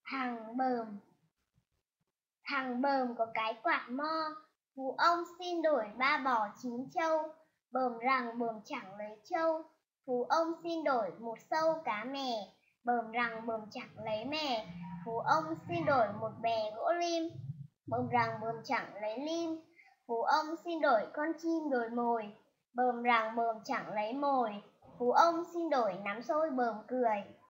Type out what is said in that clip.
Thằng Bờm. Thằng Bờm có cái quạt mo, phú ông xin đổi 3 bò 9 trâu. Bờm rằng bờm chẳng lấy trâu, phú ông xin đổi 1 sâu cá mè. Bờm rằng bờm chẳng lấy mè, phú ông xin đổi 1 bè gỗ lim. Bờm rằng bờm chẳng lấy lim, phú ông xin đổi con chim đổi mồi. Bờm rằng bờm chẳng lấy mồi, phú ông xin đổi nắm xôi bờm cười.